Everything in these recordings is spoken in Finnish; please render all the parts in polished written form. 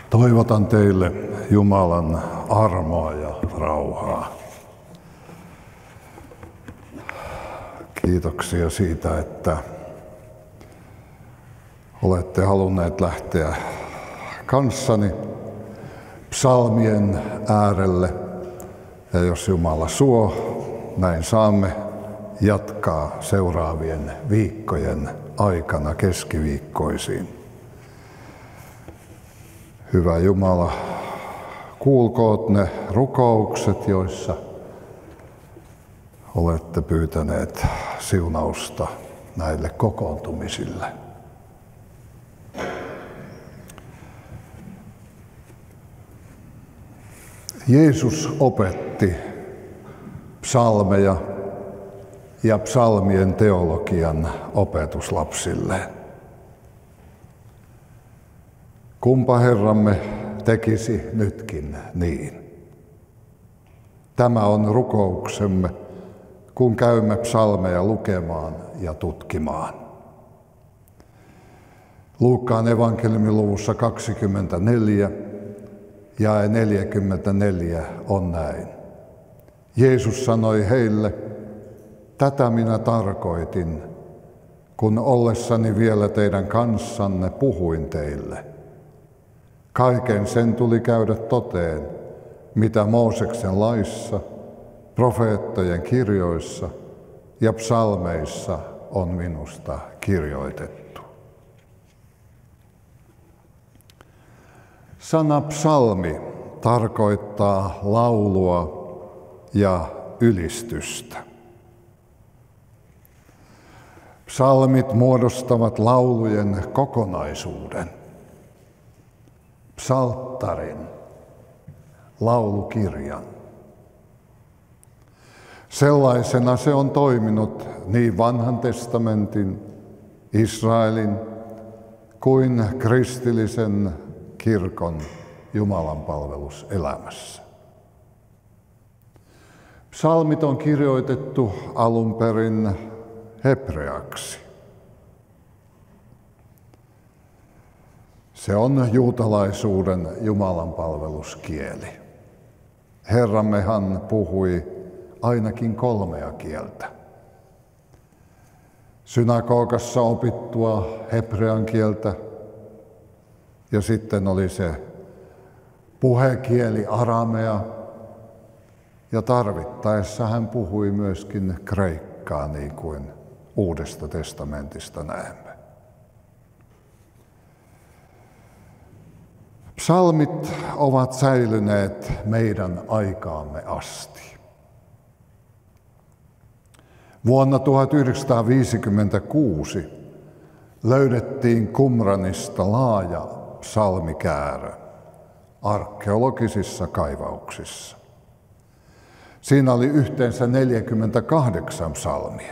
Toivotan teille Jumalan armoa ja rauhaa. Kiitoksia siitä, että olette halunneet lähteä kanssani psalmien äärelle. Ja jos Jumala suo, näin saamme jatkaa seuraavien viikkojen aikana keskiviikkoisiin. Hyvä Jumala, kuulkoot ne rukoukset, joissa olette pyytäneet siunausta näille kokoontumisille. Jeesus opetti psalmeja ja psalmien teologian opetuslapsilleen. Kumpa Herramme tekisi nytkin niin. Tämä on rukouksemme, kun käymme psalmeja lukemaan ja tutkimaan. Luukkaan evankeliumiluvussa 24 jae 44 on näin. Jeesus sanoi heille, tätä minä tarkoitin, kun ollessani vielä teidän kanssanne puhuin teille. Kaiken sen tuli käydä toteen, mitä Mooseksen laissa, profeettojen kirjoissa ja psalmeissa on minusta kirjoitettu. Sana psalmi tarkoittaa laulua ja ylistystä. Psalmit muodostavat laulujen kokonaisuuden. Psalttarin, laulukirjan. Sellaisena se on toiminut niin Vanhan testamentin, Israelin kuin kristillisen kirkon jumalanpalveluselämässä. Psalmit on kirjoitettu alun perin hebreaksi. Se on juutalaisuuden jumalanpalveluskieli. Herrammehan puhui ainakin 3 kieltä. Synagogassa opittua hebrean kieltä ja sitten oli se puhekieli aramea ja tarvittaessa hän puhui myöskin kreikkaa niin kuin Uudesta testamentista näemme. Psalmit ovat säilyneet meidän aikaamme asti. Vuonna 1956 löydettiin Qumranista laaja psalmikäärö arkeologisissa kaivauksissa. Siinä oli yhteensä 48 psalmia.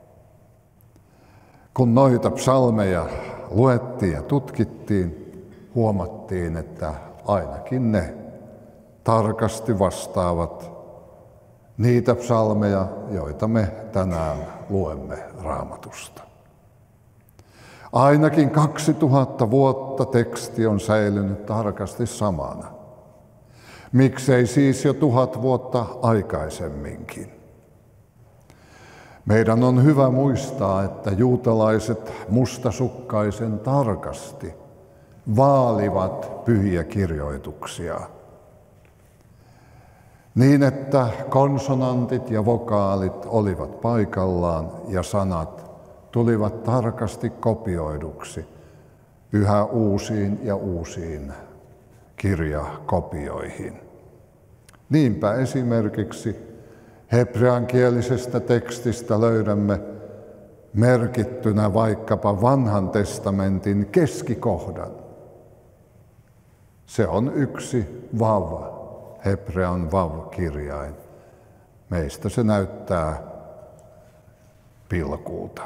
Kun noita psalmeja luettiin ja tutkittiin, huomattiin, että ainakin ne tarkasti vastaavat niitä psalmeja, joita me tänään luemme Raamatusta. Ainakin 2000 vuotta teksti on säilynyt tarkasti samana. Miksei siis jo 1000 vuotta aikaisemminkin? Meidän on hyvä muistaa, että juutalaiset mustasukkaisen tarkasti vaalivat pyhiä kirjoituksia niin, että konsonantit ja vokaalit olivat paikallaan ja sanat tulivat tarkasti kopioiduksi yhä uusiin ja uusiin kirjakopioihin. Niinpä esimerkiksi hebreankielisestä tekstistä löydämme merkittynä vaikkapa Vanhan testamentin keskikohdan. Se on yksi vav, hebrean vav-kirjain. Meistä se näyttää pilkulta.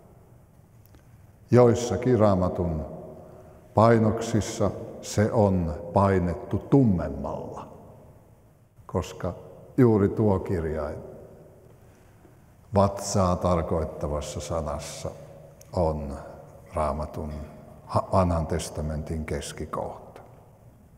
Joissakin Raamatun painoksissa se on painettu tummemmalla, koska juuri tuo kirjain vatsaa tarkoittavassa sanassa on Raamatun Vanhan testamentin keskikohta.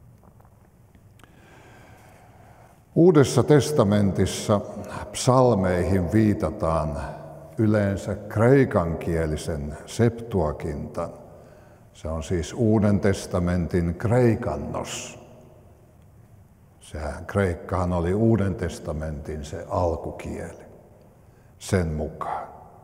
Uudessa testamentissa psalmeihin viitataan yleensä kreikankielisen Septuagintan. Se on siis Uuden testamentin kreikannos. Sehän kreikkahan oli Uuden testamentin se alkukieli sen mukaan.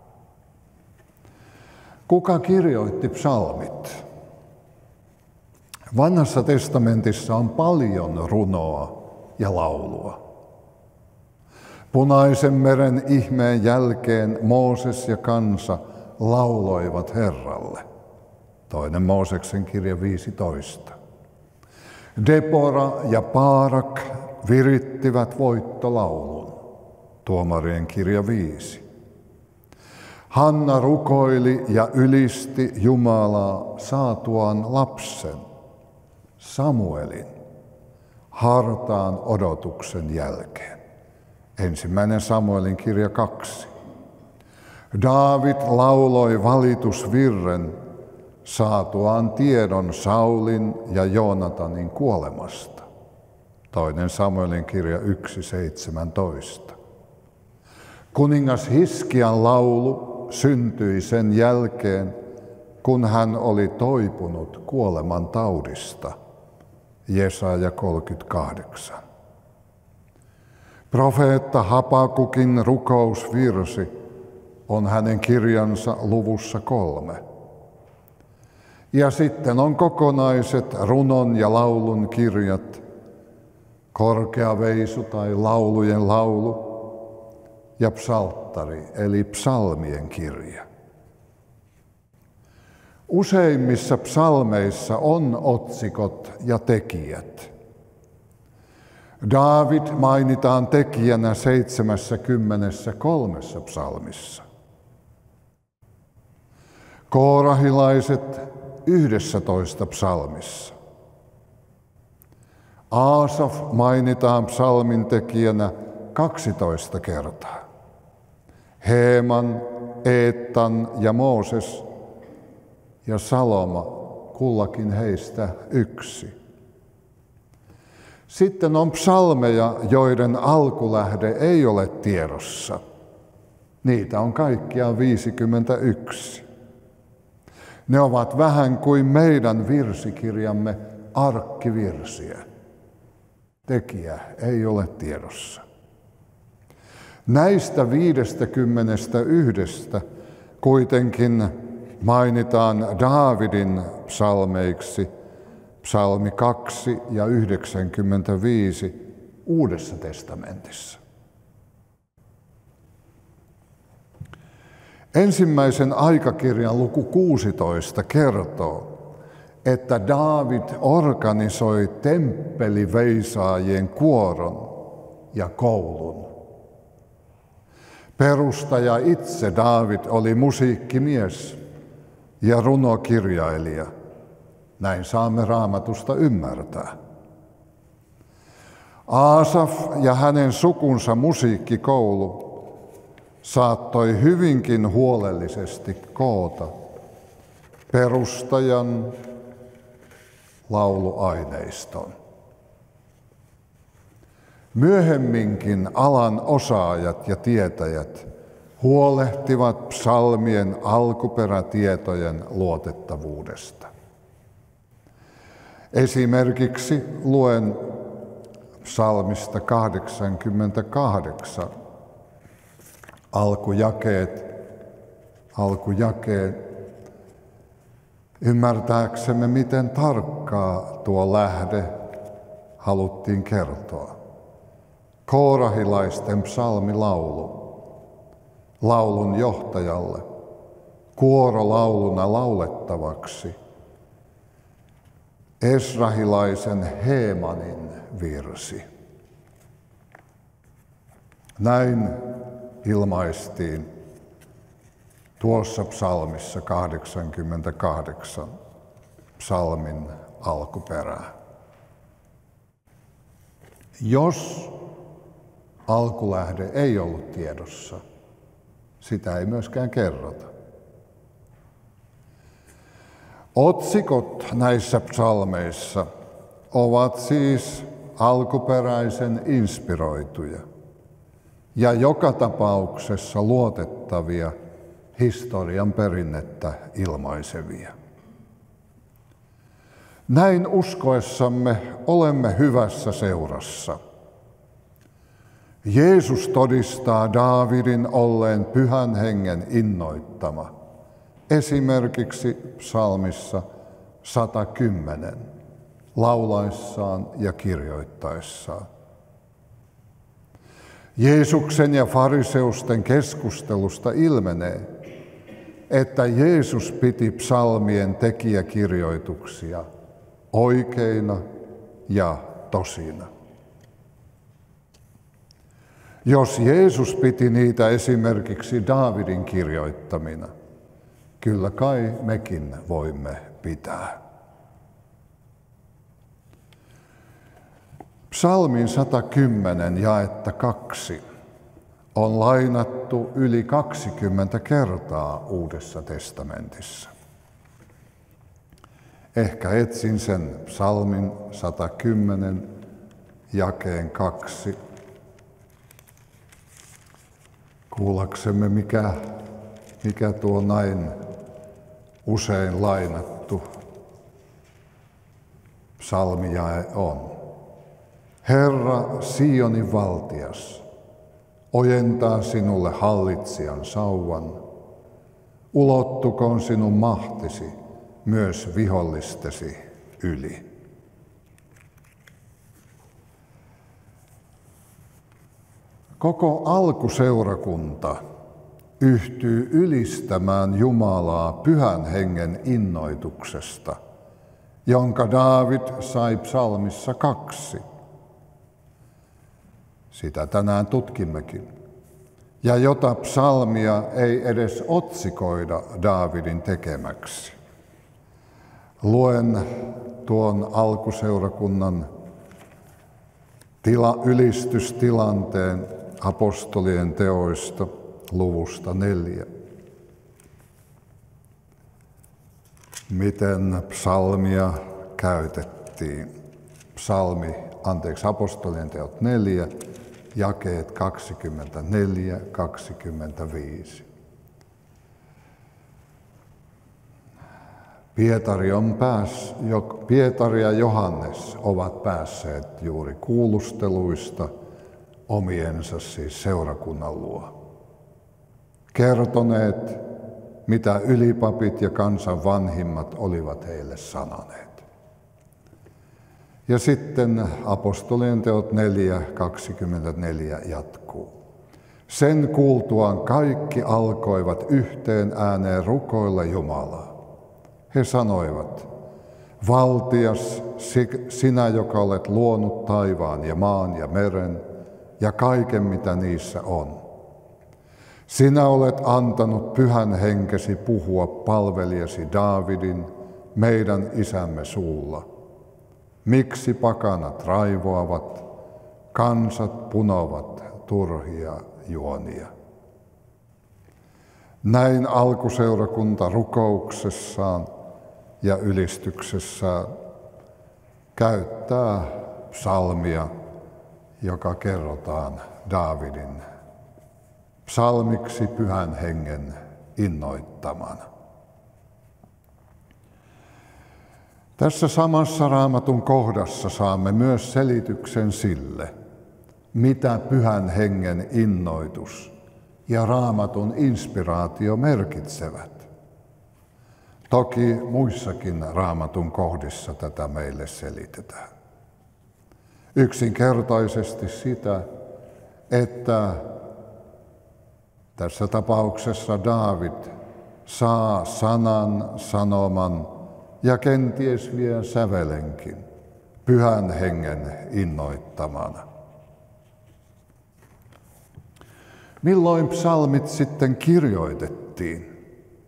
Kuka kirjoitti psalmit? Vanhassa testamentissa on paljon runoa ja laulua. Punaisen meren ihmeen jälkeen Mooses ja kansa lauloivat Herralle. 2. Mooseksen kirja 15. Debora ja Baarak virittivät voittolaulun. Tuomarien kirja 5. Hanna rukoili ja ylisti Jumalaa saatuaan lapsen, Samuelin, hartaan odotuksen jälkeen. 1. Samuelin kirja 2. Daavid lauloi valitusvirren saatuaan tiedon Saulin ja Joonatanin kuolemasta. 2. Samuelin kirja 1.17. Kuningas Hiskian laulu syntyi sen jälkeen, kun hän oli toipunut kuoleman taudista. Jesaja 38. Profeetta Habakukin rukousvirsi on hänen kirjansa luvussa 3. Ja sitten on kokonaiset runon ja laulun kirjat, korkea veisu tai laulujen laulu ja psalttari eli psalmien kirja. Useimmissa psalmeissa on otsikot ja tekijät. Daavid mainitaan tekijänä 73 psalmissa. Koorahilaiset 11 psalmissa. Aasaf mainitaan psalmin tekijänä 12 kertaa. Heeman, Eettan ja Mooses ja Saloma, kullakin heistä 1. Sitten on psalmeja, joiden alkulähde ei ole tiedossa. Niitä on kaikkiaan 51. Ne ovat vähän kuin meidän virsikirjamme arkkivirsiä. Tekijä ei ole tiedossa. Näistä 51 kuitenkin mainitaan Daavidin psalmeiksi psalmi 2 ja 95 Uudessa testamentissa. Ensimmäisen aikakirjan luku 16 kertoo, että Daavid organisoi temppeliveisaajien kuoron ja koulun. Perustaja itse Daavid oli musiikkimies ja runokirjailija. Näin saamme Raamatusta ymmärtää. Aasaf ja hänen sukunsa musiikkikoulu saattoi hyvinkin huolellisesti koota perustajan lauluaineiston. Myöhemminkin alan osaajat ja tietäjät huolehtivat psalmien alkuperätietojen luotettavuudesta. Esimerkiksi luen psalmista 88 alkujakeet ymmärtääksemme, miten tarkkaa tuo lähde haluttiin kertoa. Koorahilaisten psalmilaulu laulun johtajalle, kuorolauluna laulettavaksi, esrahilaisen Heemanin virsi. Näin ilmaistiin tuossa psalmissa 88 psalmin alkuperää. Jos alkulähde ei ollut tiedossa, sitä ei myöskään kerrota. Otsikot näissä psalmeissa ovat siis alkuperäisen inspiroituja ja joka tapauksessa luotettavia historian perinnettä ilmaisevia. Näin uskoessamme olemme hyvässä seurassa. Jeesus todistaa Daavidin olleen Pyhän Hengen innoittama, esimerkiksi psalmissa 110, laulaessaan ja kirjoittaessaan. Jeesuksen ja fariseusten keskustelusta ilmenee, että Jeesus piti psalmien tekijäkirjoituksia oikeina ja tosina. Jos Jeesus piti niitä esimerkiksi Daavidin kirjoittamina, kyllä kai mekin voimme pitää. Psalmin 110 jaetta 2 on lainattu yli 20 kertaa Uudessa testamentissa. Ehkä etsin sen psalmin 110 jakeen 2. Kuullaksemme, mikä tuo näin usein lainattu psalmijae on. Herra, Sionin valtias, ojentaa sinulle hallitsijan sauvan. Ulottukoon sinun mahtisi myös vihollistesi yli. Koko alkuseurakunta yhtyy ylistämään Jumalaa Pyhän Hengen innoituksesta, jonka Daavid sai psalmissa 2. Sitä tänään tutkimmekin, ja jota psalmia ei edes otsikoida Daavidin tekemäksi. Luen tuon alkuseurakunnan ylistystilanteen apostolien teoista luvusta 4. Miten psalmia käytettiin. Apostolien teot 4, jakeet 24-25. Pietari ja Johannes ovat päässeet juuri kuulusteluista omiensa siis seurakunnan luo. Kertoneet, mitä ylipapit ja kansan vanhimmat olivat heille sanoneet. Ja sitten apostolien teot 4:24 jatkuu. Sen kuultuaan kaikki alkoivat yhteen ääneen rukoilla Jumalaa. He sanoivat, valtias, sinä, joka olet luonut taivaan ja maan ja meren ja kaiken, mitä niissä on. Sinä olet antanut Pyhän Henkesi puhua palvelijasi Daavidin, meidän isämme suulla. Miksi pakanat raivoavat, kansat punovat turhia juonia? Näin alkuseurakunta rukouksessaan ja ylistyksessään käyttää psalmia, joka kerrotaan Daavidin psalmiksi Pyhän Hengen innoittamana. Tässä samassa Raamatun kohdassa saamme myös selityksen sille, mitä Pyhän Hengen innoitus ja Raamatun inspiraatio merkitsevät. Toki muissakin Raamatun kohdissa tätä meille selitetään. Yksinkertaisesti sitä, että tässä tapauksessa Daavid saa sanan, sanoman ja kenties vielä sävelenkin Pyhän Hengen innoittamana. Milloin psalmit sitten kirjoitettiin?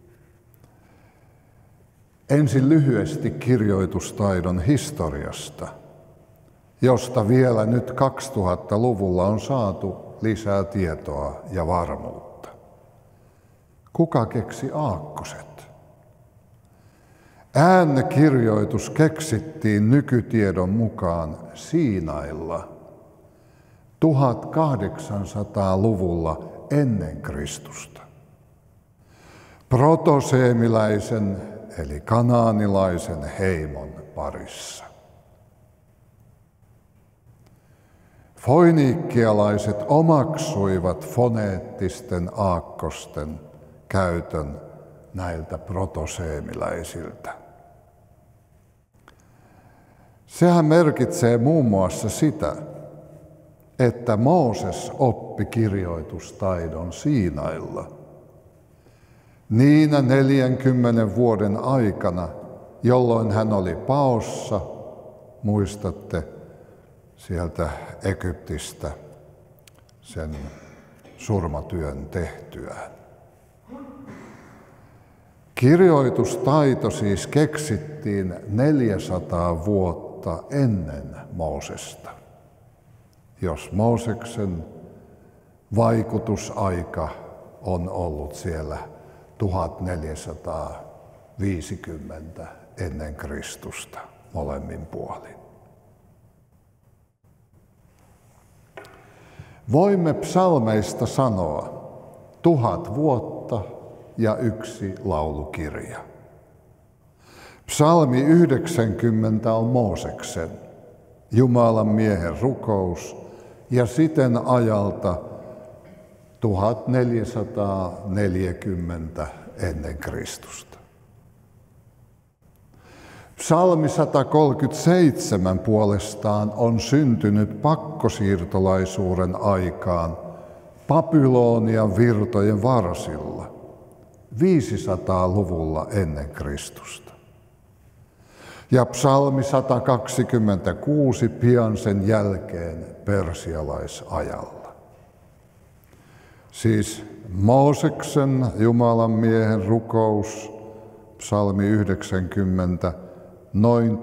Ensin lyhyesti kirjoitustaidon historiasta, josta vielä nyt 2000-luvulla on saatu lisää tietoa ja varmuutta. Kuka keksi aakkoset? Äännekirjoitus keksittiin nykytiedon mukaan Siinailla 1800-luvulla ennen Kristusta. Protoseemiläisen eli kanaanilaisen heimon parissa. Foiniikkialaiset omaksuivat foneettisten aakkosten käytön näiltä protoseemiläisiltä. Sehän merkitsee muun muassa sitä, että Mooses oppi kirjoitustaidon Siinailla niinä 40 vuoden aikana, jolloin hän oli paossa, muistatte sieltä Egyptistä sen surmatyön tehtyään. Kirjoitustaito siis keksittiin 400 vuotta ennen Moosesta. Jos Mooseksen vaikutusaika on ollut siellä 1450 ennen Kristusta molemmin puolin. Voimme psalmeista sanoa 1000 vuotta ja 1 laulukirja. Psalmi 90 on Mooseksen, Jumalan miehen rukous, ja siten ajalta 1440 ennen Kristusta. Psalmi 137 puolestaan on syntynyt pakkosiirtolaisuuden aikaan Babylonian virtojen varsilla 500-luvulla ennen Kristusta. Ja psalmi 126 pian sen jälkeen persialaisajalla. Siis Mooseksen Jumalan miehen rukous, psalmi 90, noin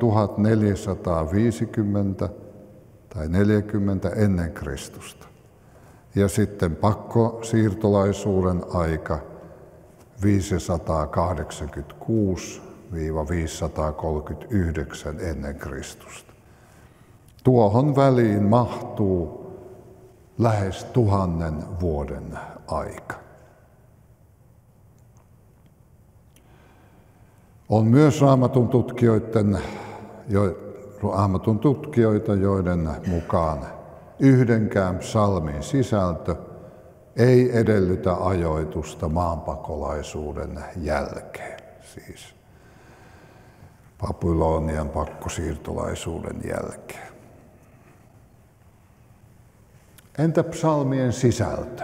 1450 tai 40 ennen Kristusta. Ja sitten pakkosiirtolaisuuden aika 586–539 ennen Kristusta. Tuohon väliin mahtuu lähes 1000 vuoden aika. On myös raamatun tutkijoita, joiden mukaan yhdenkään psalmin sisältö ei edellytä ajoitusta maanpakolaisuuden jälkeen, siis Babylonian pakkosiirtolaisuuden jälkeen. Entä psalmien sisältö?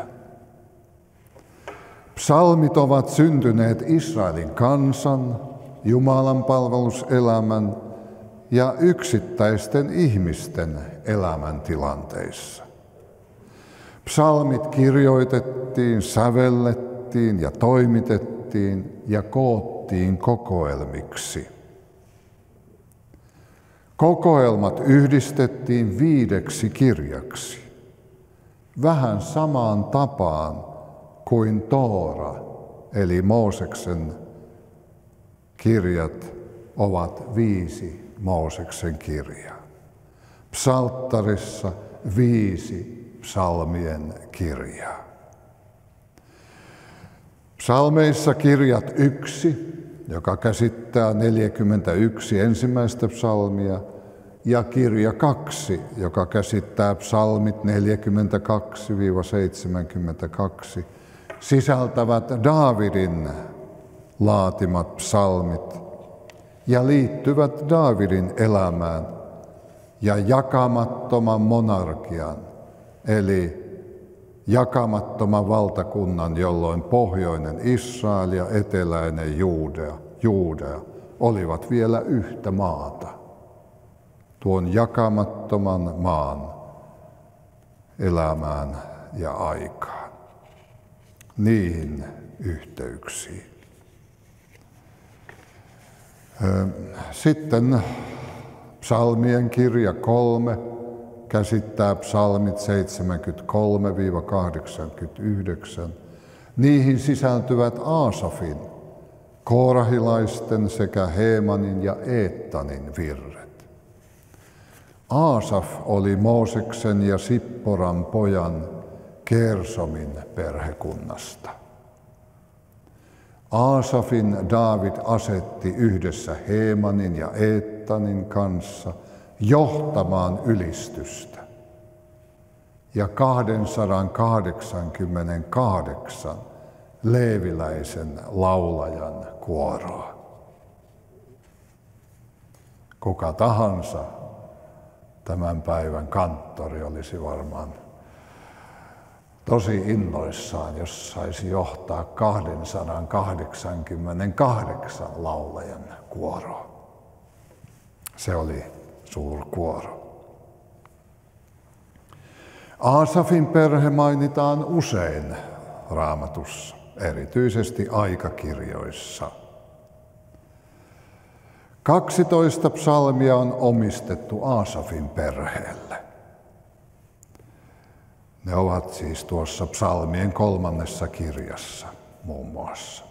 Psalmit ovat syntyneet Israelin kansan, Jumalan palveluselämän ja yksittäisten ihmisten elämäntilanteissa. Psalmit kirjoitettiin, sävellettiin ja toimitettiin ja koottiin kokoelmiksi. Kokoelmat yhdistettiin 5 kirjaksi, vähän samaan tapaan kuin Toora, eli Mooseksen kirjat, ovat 5 Mooseksen kirjaa. Psalttarissa 5 psalmien kirjaa. Psalmeissa kirjat 1, joka käsittää 41 ensimmäistä psalmia, ja kirja 2, joka käsittää psalmit 42–72, sisältävät Daavidin laatimat psalmit ja liittyvät Daavidin elämään ja jakamattoman monarkian, eli jakamattoman valtakunnan, jolloin pohjoinen Israel ja eteläinen Juudea olivat vielä yhtä maata. Tuon jakamattoman maan elämään ja aikaan. Niihin yhteyksiin. Sitten psalmien kirja 3 käsittää psalmit 73–89. Niihin sisältyvät Aasafin koorahilaisten sekä Heemanin ja Eettanin virret. Aasaf oli Mooseksen ja Sipporan pojan Gersomin perhekunnasta. Aasafin Daavid asetti yhdessä Heemanin ja Eettanin kanssa johtamaan ylistystä ja 288 leeviläisen laulajan kuoroa. Kuka tahansa tämän päivän kanttori olisi varmaan tosi innoissaan, jos saisi johtaa 288 laulajan kuoroa. Se oli suurkuoro. Aasafin perhe mainitaan usein Raamatussa, erityisesti aikakirjoissa. 12 psalmia on omistettu Aasafin perheelle. Ne ovat siis tuossa psalmien 3. kirjassa muun muassa.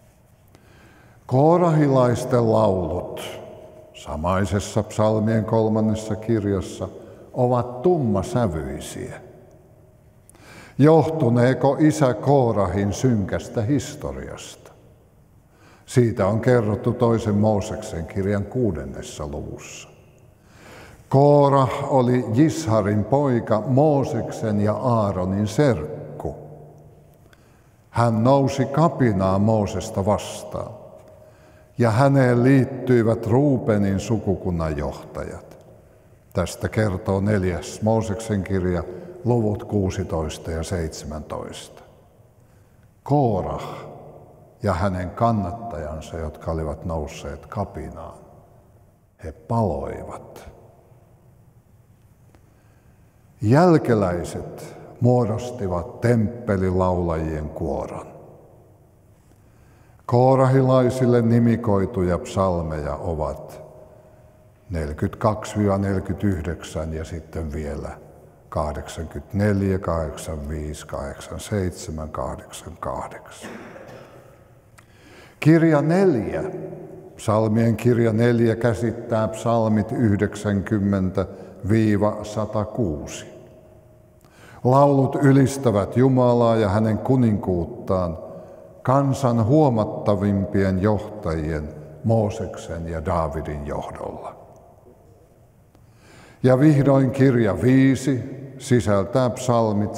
Koorahilaisten laulut samaisessa psalmien 3. kirjassa ovat tummasävyisiä. Johtuneeko isä Koorahin synkästä historiasta? Siitä on kerrottu 2. Mooseksen kirjan 6. luvussa. Koorah oli Jisharin poika, Mooseksen ja Aaronin serkku. Hän nousi kapinaa Moosesta vastaan, ja häneen liittyivät Ruubenin sukukunnan johtajat. Tästä kertoo 4. Mooseksen kirja, luvut 16 ja 17. Koorah ja hänen kannattajansa, jotka olivat nousseet kapinaan, he paloivat. Jälkeläiset muodostivat temppelilaulajien kuoron. Koorahilaisille nimikoituja psalmeja ovat 42-49 ja sitten vielä 84, 85, 87, 88. Kirja 4, psalmien kirja 4 käsittää psalmit 90-106. Laulut ylistävät Jumalaa ja hänen kuninkuuttaan kansan huomattavimpien johtajien Mooseksen ja Daavidin johdolla. Ja vihdoin kirja 5 sisältää psalmit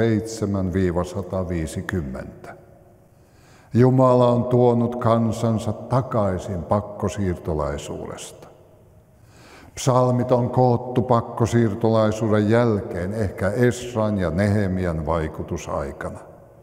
107-150. Jumala on tuonut kansansa takaisin pakkosiirtolaisuudesta. Psalmit on koottu pakkosiirtolaisuuden jälkeen, ehkä Esran ja Nehemian vaikutusaikana.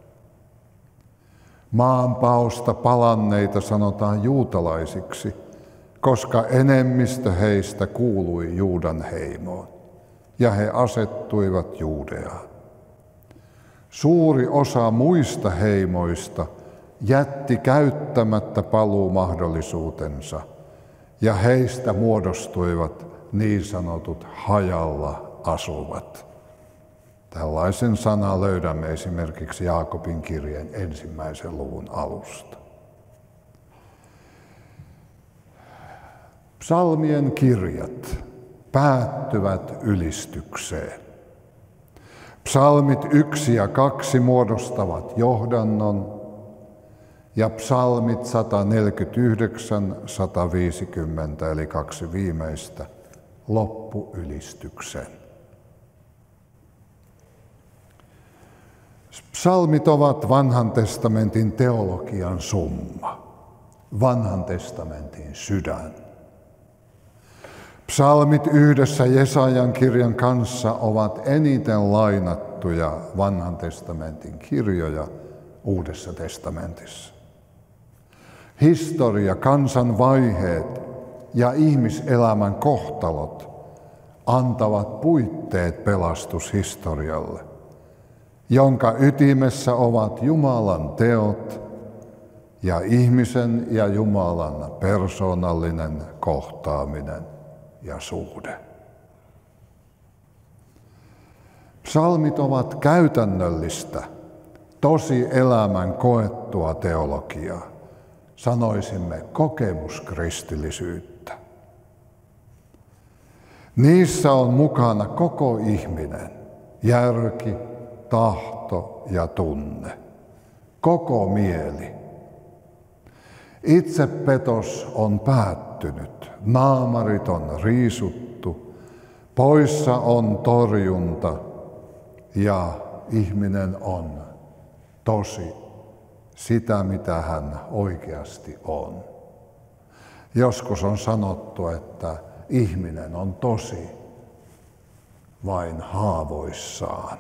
Maanpaosta palanneita sanotaan juutalaisiksi, koska enemmistö heistä kuului Juudan heimoon, ja he asettuivat Juudeaan. Suuri osa muista heimoista jätti käyttämättä paluumahdollisuutensa, ja heistä muodostuivat niin sanotut hajalla asuvat. Tällaisen sanan löydämme esimerkiksi Jaakobin kirjeen 1. luvun alusta. Psalmien kirjat päättyvät ylistykseen. Psalmit 1 ja 2 muodostavat johdannon ja psalmit 149, 150 eli 2 viimeistä loppuylistyksen. Psalmit ovat Vanhan testamentin teologian summa, Vanhan testamentin sydän. Psalmit yhdessä Jesajan kirjan kanssa ovat eniten lainattuja Vanhan testamentin kirjoja Uudessa testamentissa. Historia, kansan vaiheet ja ihmiselämän kohtalot antavat puitteet pelastushistorialle, jonka ytimessä ovat Jumalan teot ja ihmisen ja Jumalan persoonallinen kohtaaminen ja suhde. Psalmit ovat käytännöllistä, tosi elämän koettua teologiaa, sanoisimme kokemuskristillisyyttä. Niissä on mukana koko ihminen, järki, tahto ja tunne, koko mieli. Itsepetos on päättynyt, naamarit on riisuttu, poissa on torjunta ja ihminen on tosi, sitä mitä hän oikeasti on. Joskus on sanottu, että ihminen on tosi vain haavoissaan.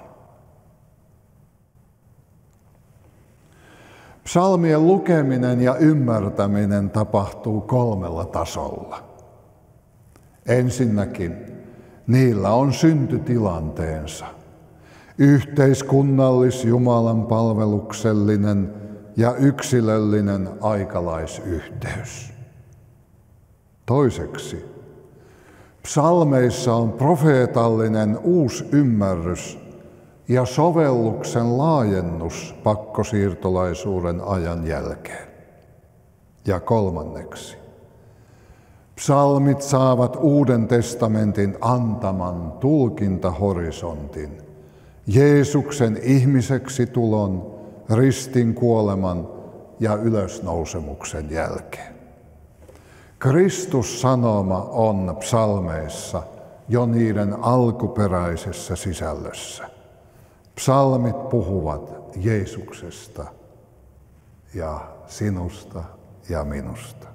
Psalmien lukeminen ja ymmärtäminen tapahtuu 3 tasolla. Ensinnäkin niillä on syntytilanteensa. Yhteiskunnallis, Jumalan palveluksellinen ja yksilöllinen aikalaisyhteys. Toiseksi, psalmeissa on profeetallinen uusi ymmärrys ja sovelluksen laajennus pakkosiirtolaisuuden ajan jälkeen. Ja kolmanneksi, psalmit saavat Uuden testamentin antaman tulkintahorisontin Jeesuksen ihmiseksi tulon, ristin kuoleman ja ylösnousemuksen jälkeen. Kristussanoma on psalmeissa jo niiden alkuperäisessä sisällössä. Psalmit puhuvat Jeesuksesta ja sinusta ja minusta.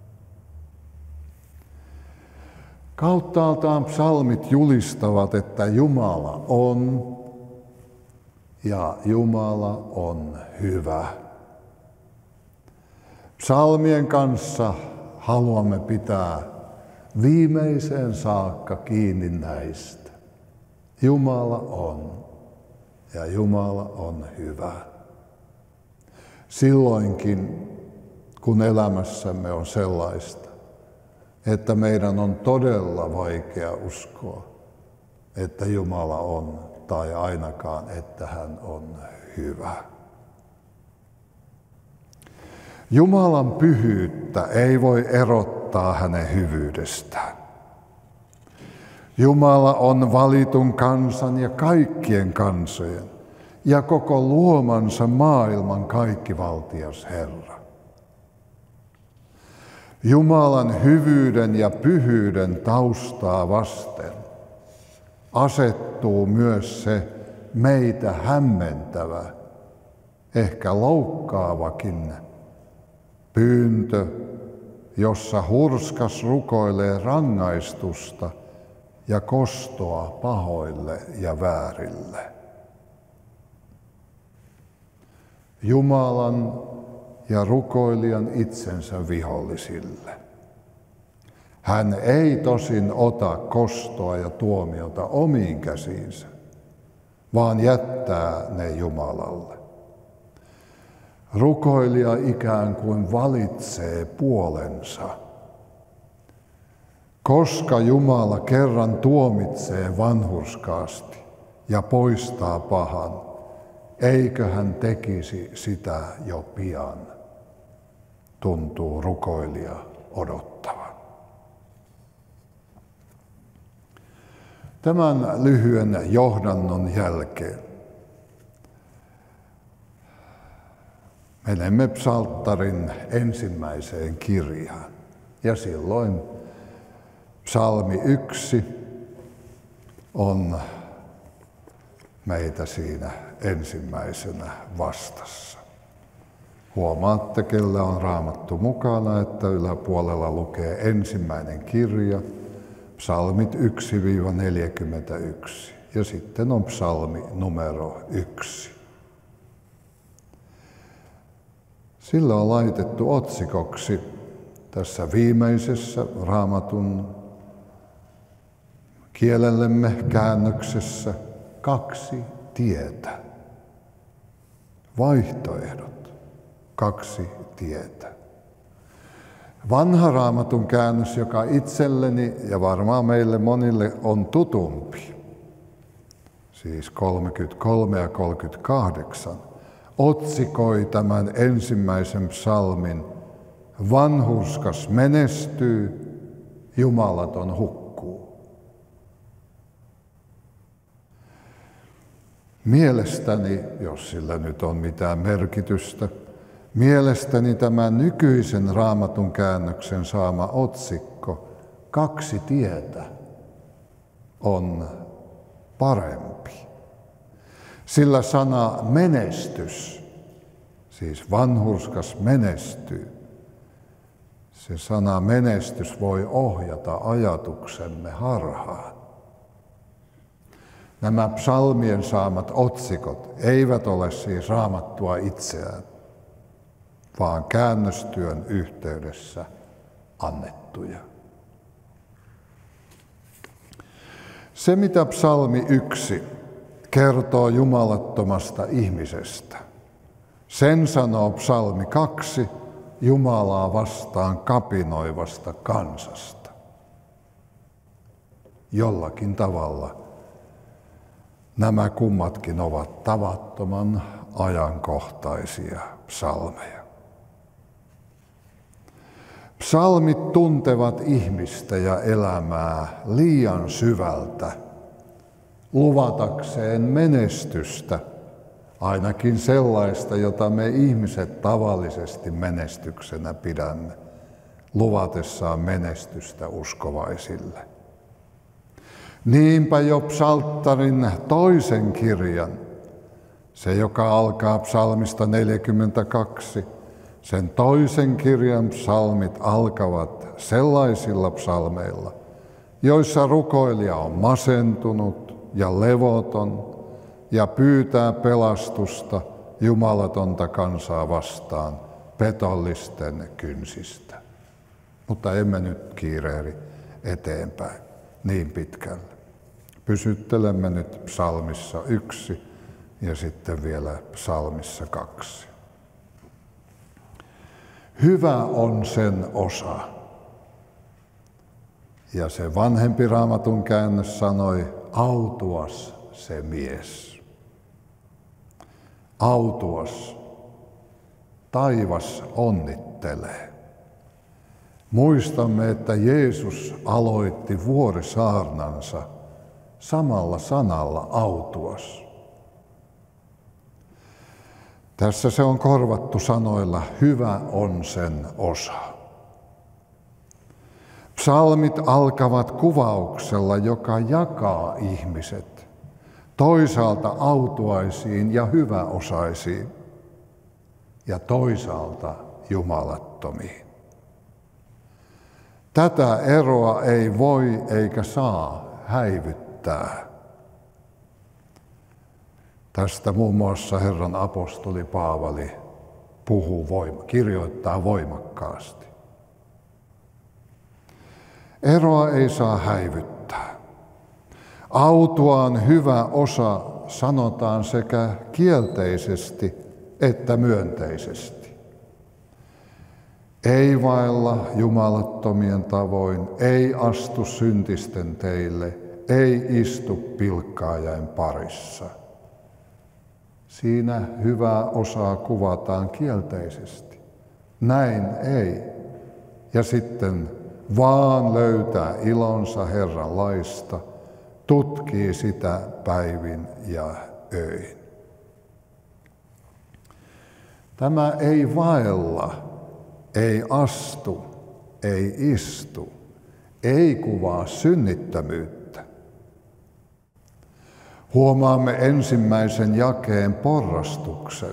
Kauttaaltaan psalmit julistavat, että Jumala on ja Jumala on hyvä. Psalmien kanssa haluamme pitää viimeiseen saakka kiinni näistä. Jumala on ja Jumala on hyvä. Silloinkin, kun elämässämme on sellaista, että meidän on todella vaikea uskoa, että Jumala on, tai ainakaan, että hän on hyvä. Jumalan pyhyyttä ei voi erottaa hänen hyvyydestään. Jumala on valitun kansan ja kaikkien kansojen ja koko luomansa maailman kaikkivaltias Herra. Jumalan hyvyyden ja pyhyyden taustaa vasten asettuu myös se meitä hämmentävä, ehkä loukkaavakin pyyntö, jossa hurskas rukoilee rangaistusta ja kostoa pahoille ja väärille. Jumalan ja rukoilijan itsensä vihollisille. Hän ei tosin ota kostoa ja tuomiota omiin käsiinsä, vaan jättää ne Jumalalle. Rukoilija ikään kuin valitsee puolensa. Koska Jumala kerran tuomitsee vanhurskaasti ja poistaa pahan, eikö hän tekisi sitä jo pian, tuntuu rukoilija odottavan. Tämän lyhyen johdannon jälkeen menemme psalttarin ensimmäiseen kirjaan ja silloin psalmi 1 on meitä siinä ensimmäisenä vastassa. Huomaatte, kellä on Raamattu mukana, että yläpuolella lukee ensimmäinen kirja, psalmit 1-41. Ja sitten on psalmi numero 1. Sillä on laitettu otsikoksi tässä viimeisessä Raamatun kielellemme käännöksessä 2 tietä. Vaihtoehdot, 2 tietä. Vanha Raamatun käännös, joka itselleni ja varmaan meille monille on tutumpi, siis 33 ja 38, otsikoi tämän ensimmäisen psalmin vanhurskas menestyy, jumalaton hukkuu. Mielestäni, jos sillä nyt on mitään merkitystä, mielestäni tämä nykyisen Raamatun käännöksen saama otsikko, 2 tietä, on parempi. Sillä sana menestys, siis vanhurskas menestyy, se sana menestys voi ohjata ajatuksemme harhaan. Nämä psalmien saamat otsikot eivät ole siis Raamattua itseään, vaan käännöstyön yhteydessä annettuja. Se, mitä psalmi 1 kertoo jumalattomasta ihmisestä, sen sanoo psalmi 2 Jumalaa vastaan kapinoivasta kansasta. Jollakin tavalla nämä kummatkin ovat tavattoman ajankohtaisia psalmeja. Psalmit tuntevat ihmistä ja elämää liian syvältä luvatakseen menestystä, ainakin sellaista, jota me ihmiset tavallisesti menestyksenä pidämme, luvatessaan menestystä uskovaisille. Niinpä jo psalttarin 2. kirjan, se joka alkaa psalmista 42, sen 2. kirjan psalmit alkavat sellaisilla psalmeilla, joissa rukoilija on masentunut ja levoton ja pyytää pelastusta jumalatonta kansaa vastaan petollisten kynsistä. Mutta emme nyt kiireeri eteenpäin niin pitkälle. Pysyttelemme nyt psalmissa 1 ja sitten vielä psalmissa 2. Hyvä on sen osa. Ja se vanhempi Raamatun käännös sanoi, autuas se mies. Autuas, taivas onnittelee. Muistamme, että Jeesus aloitti vuorisaarnansa samalla sanalla autuas. Tässä se on korvattu sanoilla, hyvä on sen osa. Psalmit alkavat kuvauksella, joka jakaa ihmiset toisaalta autuaisiin ja hyväosaisiin ja toisaalta jumalattomiin. Tätä eroa ei voi eikä saa häivyttää. Tästä muun muassa Herran apostoli Paavali kirjoittaa voimakkaasti. Eroa ei saa häivyttää. Autuaan hyvä osa sanotaan sekä kielteisesti että myönteisesti. Ei vailla jumalattomien tavoin, ei astu syntisten teille, ei istu pilkkaajain parissa. Siinä hyvää osaa kuvataan kielteisesti. Näin ei. Ja sitten vaan löytää ilonsa Herran laista, tutkii sitä päivin ja öin. Tämä ei vaella, ei astu, ei istu, ei kuvaa synnittömyyttä. Huomaamme ensimmäisen jakeen porrastuksen.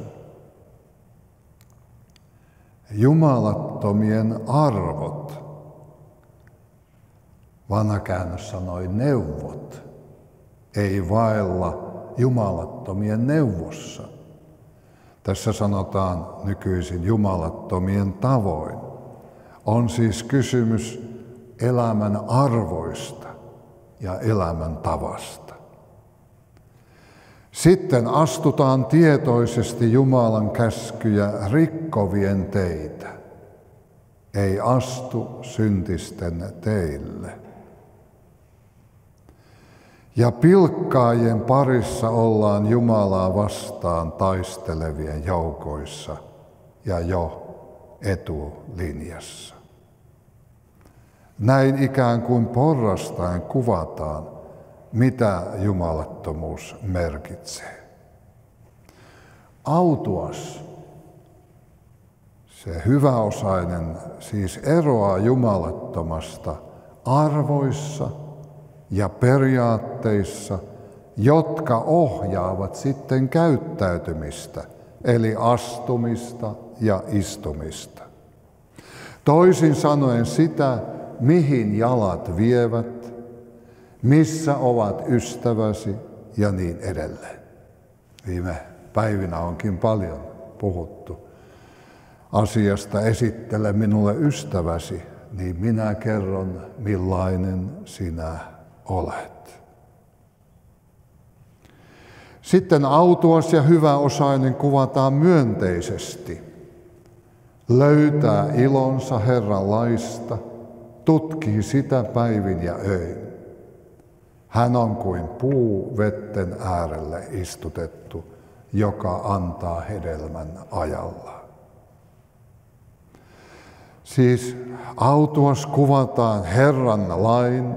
Jumalattomien arvot. Vanha käännös sanoi neuvot. Ei vaella jumalattomien neuvossa. Tässä sanotaan nykyisin jumalattomien tavoin. On siis kysymys elämän arvoista ja elämän tavasta. Sitten astutaan tietoisesti Jumalan käskyjä rikkovien teitä. Ei astu syntisten teille. Ja pilkkaajien parissa ollaan Jumalaa vastaan taistelevien joukoissa ja jo etulinjassa. Näin ikään kuin porrastaen kuvataan, mitä jumalattomuus merkitsee. Autuas, se hyväosainen, siis eroaa jumalattomasta arvoissa ja periaatteissa, jotka ohjaavat sitten käyttäytymistä, eli astumista ja istumista. Toisin sanoen sitä, mihin jalat vievät, missä ovat ystäväsi ja niin edelleen. Viime päivinä onkin paljon puhuttu asiasta, esittele minulle ystäväsi, niin minä kerron, millainen sinä olet. Sitten autuas ja hyväosainen kuvataan myönteisesti. Löytää ilonsa Herran laista, tutkii sitä päivin ja öin. Hän on kuin puu vetten äärelle istutettu, joka antaa hedelmän ajallaan. Siis autuas kuvataan Herran lain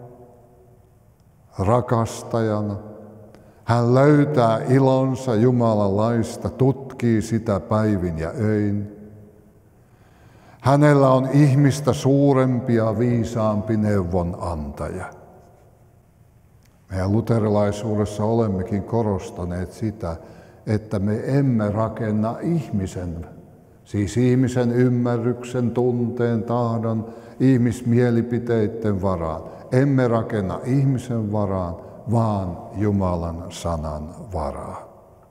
rakastajana. Hän löytää ilonsa Jumalan laista, tutkii sitä päivin ja öin. Hänellä on ihmistä suurempi ja viisaampi neuvonantaja. Meidän luterilaisuudessa olemmekin korostaneet sitä, että me emme rakenna ihmisen, siis ihmisen ymmärryksen, tunteen, tahdon, ihmismielipiteiden varaan. Emme rakenna ihmisen varaan, vaan Jumalan sanan varaan.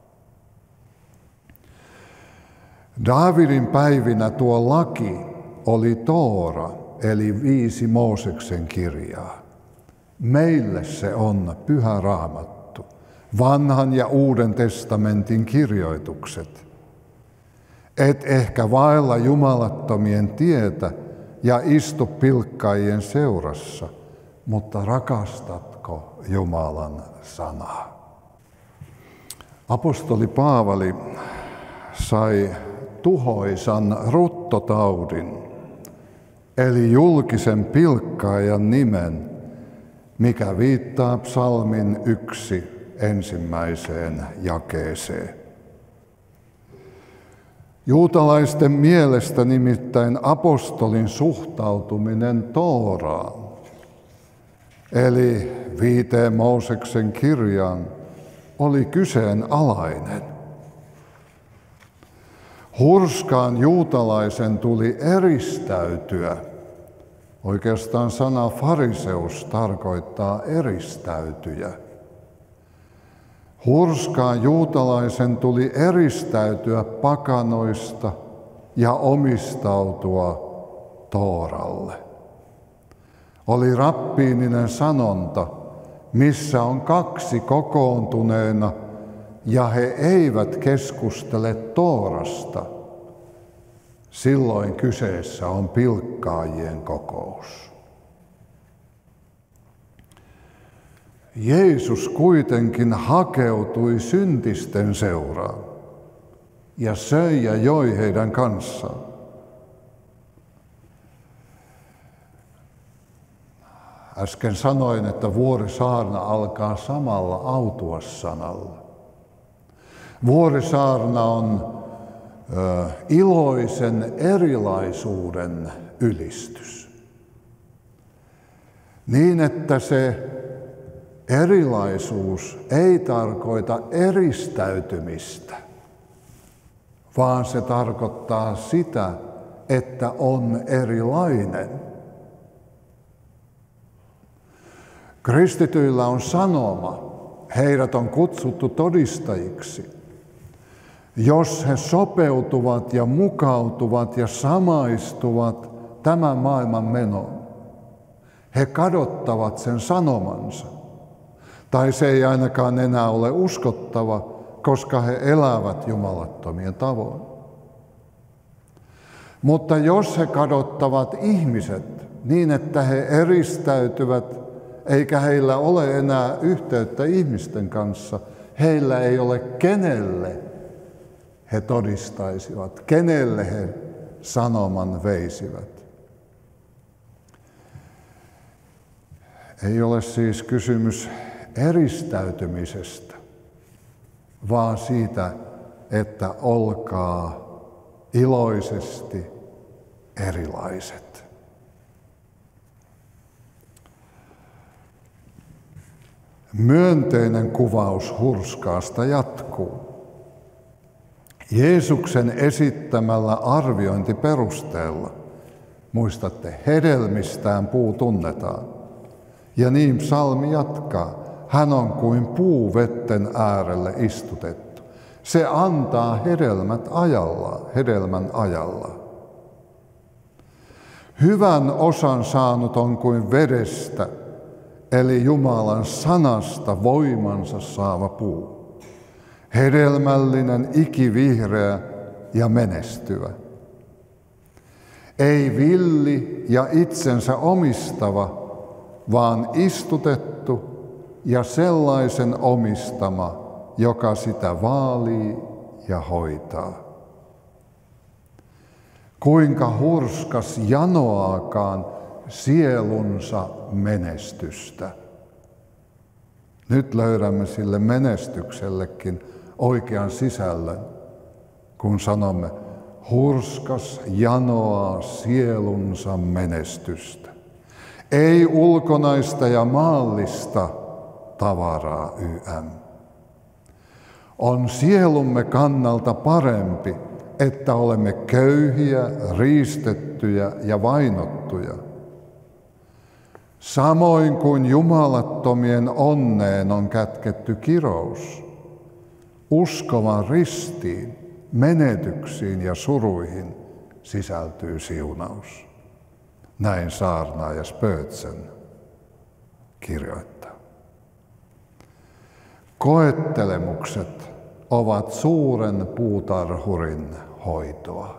Daavidin päivinä tuo laki oli Toora, eli 5 Mooseksen kirjaa. Meille se on Pyhä Raamattu, Vanhan ja Uuden testamentin kirjoitukset. Et ehkä vaella jumalattomien tietä ja istu pilkkaajien seurassa, mutta rakastatko Jumalan sanaa? Apostoli Paavali sai tuhoisan ruttotaudin, eli julkisen pilkkaajan nimen, mikä viittaa psalmin 1 ensimmäiseen jakeeseen. Juutalaisten mielestä nimittäin apostolin suhtautuminen Tooraan, eli 5 Mooseksen kirjaan, oli kyseenalainen. Hurskaan juutalaisen tuli eristäytyä. Oikeastaan sana fariseus tarkoittaa eristäytyjä. Hurskaan juutalaisen tuli eristäytyä pakanoista ja omistautua Tooralle. Oli rappiininen sanonta, missä on 2 kokoontuneena ja he eivät keskustele Toorasta. Silloin kyseessä on pilkkaajien kokous. Jeesus kuitenkin hakeutui syntisten seuraan ja söi ja joi heidän kanssaan. Äsken sanoin, että vuorisaarna alkaa samalla autuas-sanalla. Vuorisaarna on iloisen erilaisuuden ylistys. Niin, että se erilaisuus ei tarkoita eristäytymistä, vaan se tarkoittaa sitä, että on erilainen. Kristityillä on sanoma, heidät on kutsuttu todistajiksi. Jos he sopeutuvat ja mukautuvat ja samaistuvat tämän maailman menoon, he kadottavat sen sanomansa. Tai se ei ainakaan enää ole uskottava, koska he elävät jumalattomien tavoin. Mutta jos he kadottavat ihmiset niin, että he eristäytyvät, eikä heillä ole enää yhteyttä ihmisten kanssa, heillä ei ole kenelle he todistaisivat, kenelle he sanoman veisivät. Ei ole siis kysymys eristäytymisestä, vaan siitä, että olkaa iloisesti erilaiset. Myönteinen kuvaus hurskaasta jatkuu. Jeesuksen esittämällä arviointiperusteella, muistatte, hedelmistään puu tunnetaan. Ja niin psalmi jatkaa, hän on kuin puu vetten äärelle istutettu. Se antaa hedelmän ajallaan. Hyvän osan saanut on kuin vedestä, eli Jumalan sanasta voimansa saava puu. Hedelmällinen, ikivihreä ja menestyvä. Ei villi ja itsensä omistava, vaan istutettu ja sellaisen omistama, joka sitä vaalii ja hoitaa. Kuinka hurskas janoaakaan sielunsa menestystä. Nyt löydämme sille menestyksellekin oikean sisällön, kun sanomme, hurskas janoaa sielunsa menestystä. Ei ulkonaista ja maallista tavaraa YM. On sielumme kannalta parempi, että olemme köyhiä, riistettyjä ja vainottuja. Samoin kuin jumalattomien onneen on kätketty kirous, uskovan ristiin, menetyksiin ja suruihin sisältyy siunaus. Näin saarnaaja Spötsen kirjoittaa. Koettelemukset ovat suuren puutarhurin hoitoa.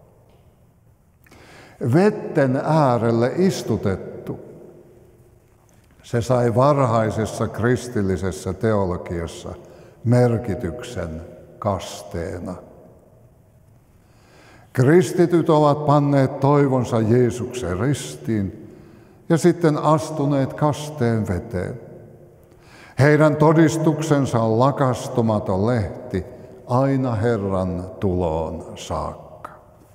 Vetten äärelle istutettu, se sai varhaisessa kristillisessä teologiassa merkityksen kasteena. Kristityt ovat panneet toivonsa Jeesuksen ristiin ja sitten astuneet kasteen veteen. Heidän todistuksensa on lakastumaton lehti aina Herran tuloon saakka.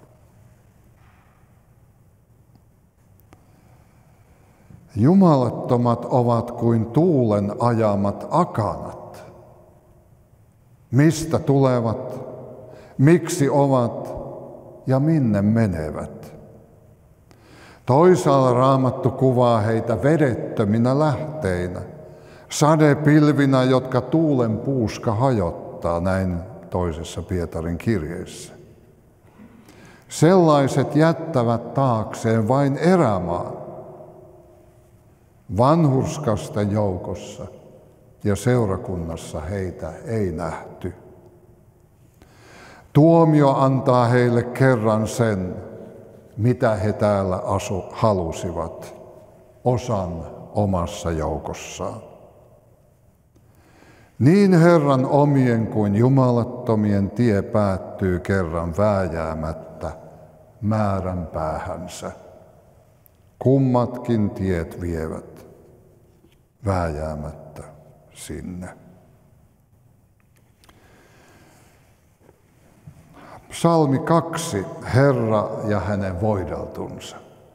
Jumalattomat ovat kuin tuulen ajamat akanat. Mistä tulevat, miksi ovat ja minne menevät? Toisaalla Raamattu kuvaa heitä vedettöminä lähteinä, sadepilvinä, jotka tuulen puuska hajottaa, näin toisessa Pietarin kirjeessä. Sellaiset jättävät taakseen vain erämaan, vanhurskasten joukossa ja seurakunnassa heitä ei nähty. Tuomio antaa heille kerran sen, mitä he täällä halusivat, osan omassa joukossaan. Niin Herran omien kuin jumalattomien tie päättyy kerran vääjäämättä määränpäähänsä. Kummatkin tiet vievät vääjäämättä sinne. Psalmi 2, Herra ja hänen voideltunsa.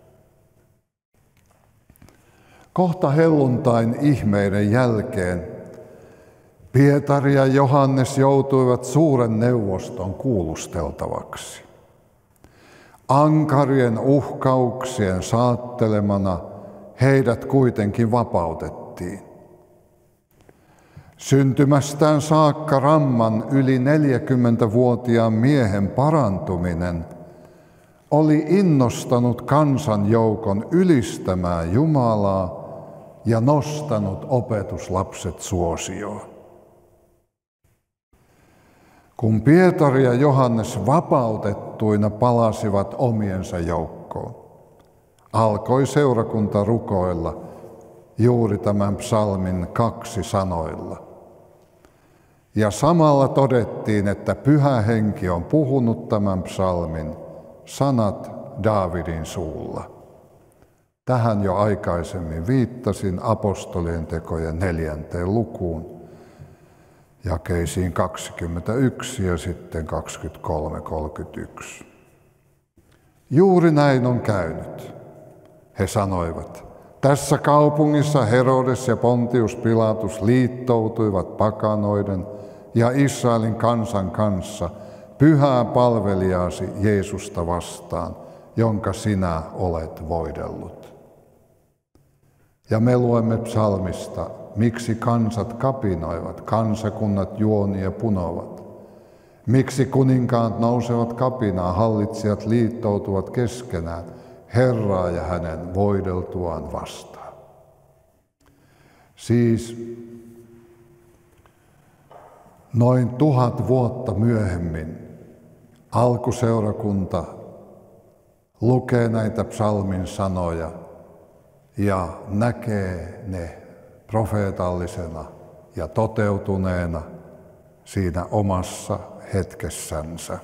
Kohta helluntain ihmeiden jälkeen Pietari ja Johannes joutuivat suuren neuvoston kuulusteltavaksi. Ankarien uhkauksien saattelemana heidät kuitenkin vapautettiin. Syntymästään saakka ramman yli 40-vuotiaan miehen parantuminen oli innostanut kansanjoukon ylistämään Jumalaa ja nostanut opetuslapset suosioon. Kun Pietari ja Johannes vapautettuina palasivat omiensa joukkoon, alkoi seurakunta rukoilla juuri tämän psalmin 2 sanoilla. Ja samalla todettiin, että Pyhä Henki on puhunut tämän psalmin sanat Daavidin suulla. Tähän jo aikaisemmin viittasin apostolien tekojen 4. lukuun, jakeisiin 21 ja sitten 23-31. Juuri näin on käynyt. He sanoivat, tässä kaupungissa Herodes ja Pontius Pilatus liittoutuivat pakanoiden ja Israelin kansan kanssa pyhää palvelijasi Jeesusta vastaan, jonka sinä olet voidellut. Ja me luemme psalmista, miksi kansat kapinoivat, kansakunnat juonia punovat. Miksi kuninkaat nousevat kapinaan, hallitsijat liittoutuvat keskenään, Herraa ja hänen voideltuaan vastaan. Siis noin 1000 vuotta myöhemmin alkuseurakunta lukee näitä psalmin sanoja ja näkee ne profeetallisena ja toteutuneena siinä omassa hetkessänsä.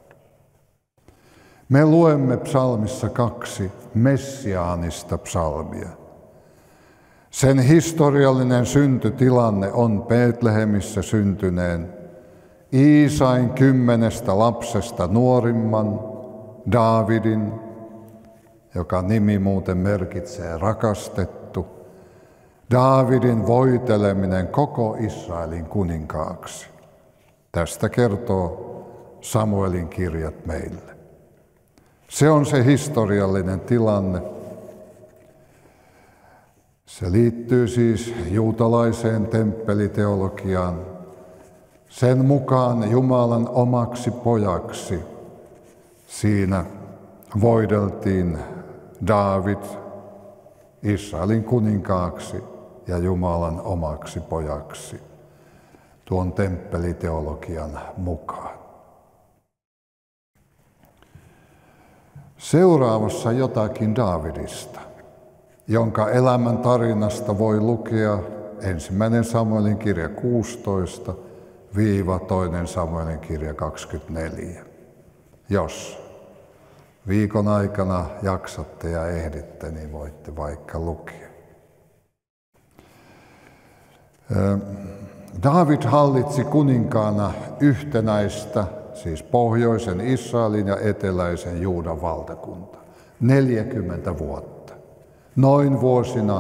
Me luemme psalmissa 2 messiaanista psalmia. Sen historiallinen syntytilanne on Betlehemissä syntyneen Iisain 10 lapsesta nuorimman Daavidin, joka nimi muuten merkitsee rakastettu, Daavidin voiteleminen koko Israelin kuninkaaksi. Tästä kertoo Samuelin kirjat meille. Se on se historiallinen tilanne. Se liittyy siis juutalaiseen temppeliteologiaan. Sen mukaan Jumalan omaksi pojaksi siinä voideltiin Daavid Israelin kuninkaaksi ja Jumalan omaksi pojaksi tuon temppeliteologian mukaan. Seuraavassa jotakin Daavidista, jonka elämän tarinasta voi lukea 1. Samuelin kirja 16 2. Samuelin kirja 24. Jos viikon aikana jaksatte ja ehditte, niin voitte vaikka lukea. Daavid hallitsi kuninkaana yhtenäistä, siis pohjoisen Israelin ja eteläisen Juudan valtakunta, 40 vuotta. Noin vuosina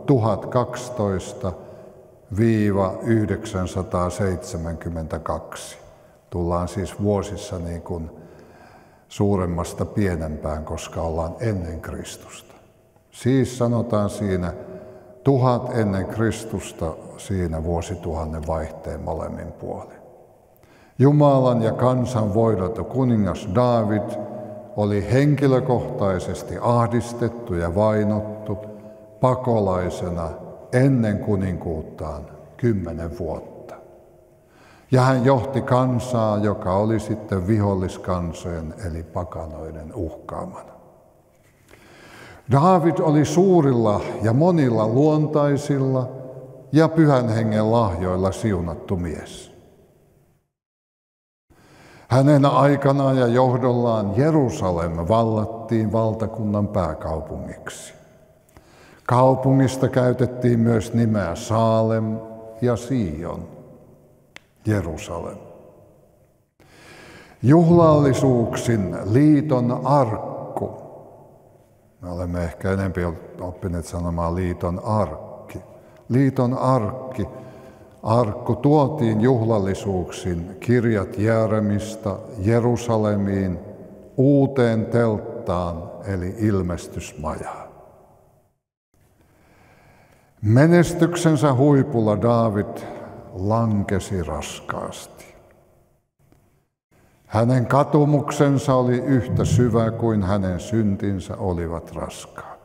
1012–972. Tullaan siis vuosissa niin kuin suuremmasta pienempään, koska ollaan ennen Kristusta. Siis sanotaan siinä 1000 ennen Kristusta siinä vuosituhannen vaihteen molemmin puolin. Jumalan ja kansan voideltu kuningas Daavid oli henkilökohtaisesti ahdistettu ja vainottu pakolaisena ennen kuninkuuttaan 10 vuotta. Ja hän johti kansaa, joka oli sitten viholliskansojen eli pakanoiden uhkaamana. Daavid oli suurilla ja monilla luontaisilla ja pyhän hengen lahjoilla siunattu mies. Hänen aikanaan ja johdollaan Jerusalem vallattiin valtakunnan pääkaupungiksi. Kaupungista käytettiin myös nimeä Saalem ja Sion, Jerusalem. Juhlallisuuksin liiton arkku. Me olemme ehkä enemmän oppineet sanomaan liiton arkki. Liiton arkki. Arkku tuotiin juhlallisuuksin Kirjat Jearimista Jerusalemiin uuteen telttaan eli ilmestysmajaan. Menestyksensä huipulla Daavid lankesi raskaasti. Hänen katumuksensa oli yhtä syvä kuin hänen syntinsä olivat raskaat.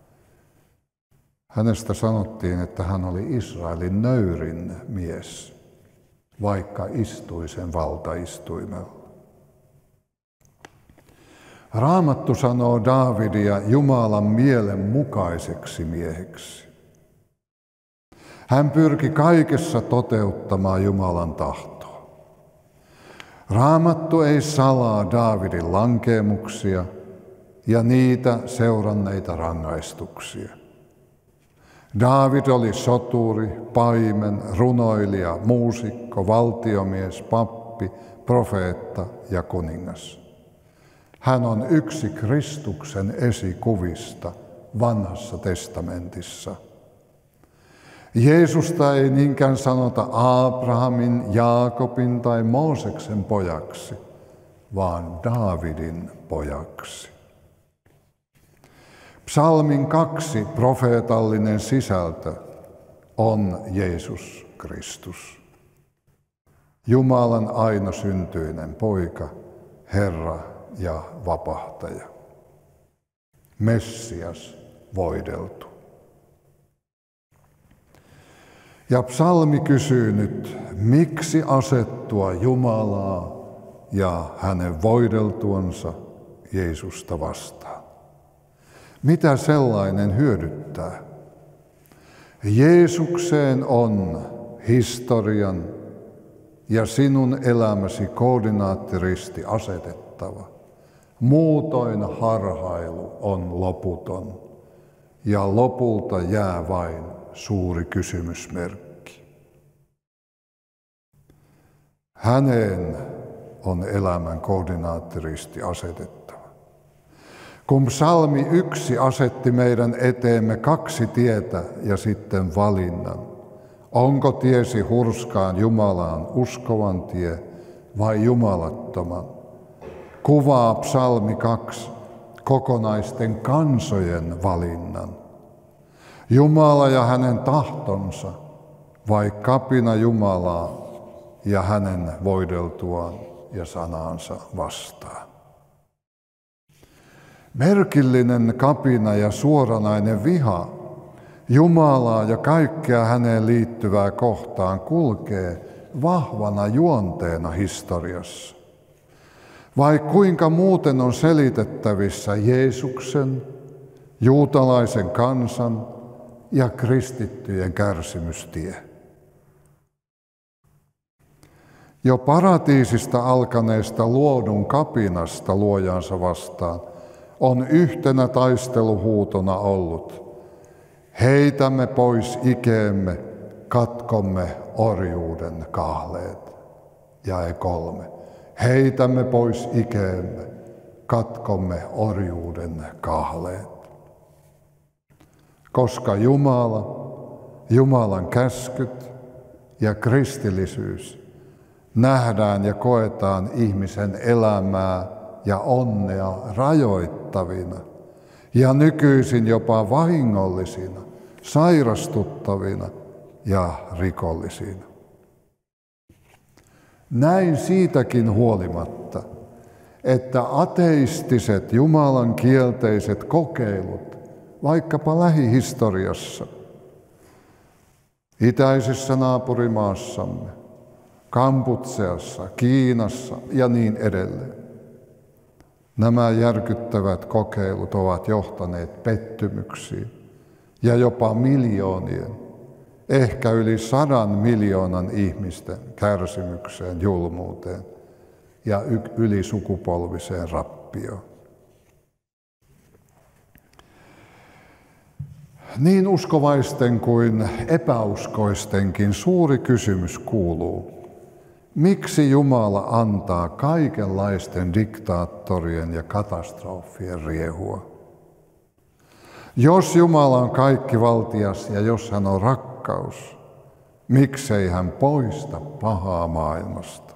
Hänestä sanottiin, että hän oli Israelin nöyrin mies, vaikka istui sen valtaistuimella. Raamattu sanoo Daavidia Jumalan mielen mukaiseksi mieheksi. Hän pyrki kaikessa toteuttamaan Jumalan tahtoa. Raamattu ei salaa Daavidin lankeemuksia ja niitä seuranneita rangaistuksia. Daavid oli soturi, paimen, runoilija, muusikko, valtiomies, pappi, profeetta ja kuningas. Hän on yksi Kristuksen esikuvista Vanhassa testamentissa. Jeesusta ei niinkään sanota Abrahamin, Jaakobin tai Mooseksen pojaksi, vaan Daavidin pojaksi. Psalmin 2 profeetallinen sisältö on Jeesus Kristus. Jumalan ainosyntyinen poika, Herra ja vapahtaja. Messias voideltu. Ja psalmi kysyy nyt, miksi asettua Jumalaa ja hänen voideltuansa Jeesusta vastaan? Mitä sellainen hyödyttää? Jeesukseen on historian ja sinun elämäsi koordinaattiristi asetettava. Muutoin harhailu on loputon ja lopulta jää vain suuri kysymysmerkki. Häneen on elämän koordinaattiristi asetettava. Kun psalmi 1 asetti meidän eteemme 2 tietä ja sitten valinnan, onko tiesi hurskaan Jumalaan uskovan tie vai jumalattoman, kuvaa psalmi 2 kokonaisten kansojen valinnan. Jumala ja hänen tahtonsa vai kapina Jumalaa ja hänen voideltuaan ja sanaansa vastaan. Merkillinen kapina ja suoranainen viha Jumalaa ja kaikkea häneen liittyvää kohtaan kulkee vahvana juonteena historiassa. Vai kuinka muuten on selitettävissä Jeesuksen, juutalaisen kansan ja kristittyjen kärsimystie? Jo paratiisista alkaneesta luodun kapinasta luojansa vastaan on yhtenä taisteluhuutona ollut: heitämme pois ikeemme, katkomme orjuuden kahleet. Jae 3. Heitämme pois ikeemme, katkomme orjuuden kahleet. Koska Jumala, Jumalan käskyt ja kristillisyys nähdään ja koetaan ihmisen elämää ja onnea rajoittavina ja nykyisin jopa vahingollisina, sairastuttavina ja rikollisina. Näin siitäkin huolimatta, että ateistiset Jumalan kielteiset kokeilut, vaikkapa lähihistoriassa, itäisessä naapurimaassamme, Kambodžassa, Kiinassa ja niin edelleen. Nämä järkyttävät kokeilut ovat johtaneet pettymyksiin ja jopa miljoonien, ehkä yli 100 miljoonan ihmisten kärsimykseen, julmuuteen ja ylisukupolviseen rappioon. Niin uskovaisten kuin epäuskoistenkin suuri kysymys kuuluu: miksi Jumala antaa kaikenlaisten diktaattorien ja katastrofien riehua? Jos Jumala on kaikkivaltias ja jos hän on rakkaus, miksei hän poista pahaa maailmasta?